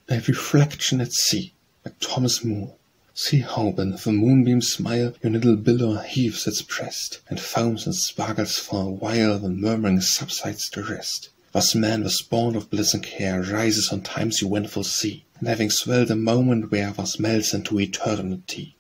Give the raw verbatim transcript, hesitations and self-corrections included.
A reflection at sea, by Thomas Moore. See how beneath the moonbeam smile your little billow heaves its breast, and foams and sparkles for a while, the murmuring subsides to rest. Thus man was born of bliss and care, rises on time's eventful sea, and having swelled a moment where thus melts into eternity.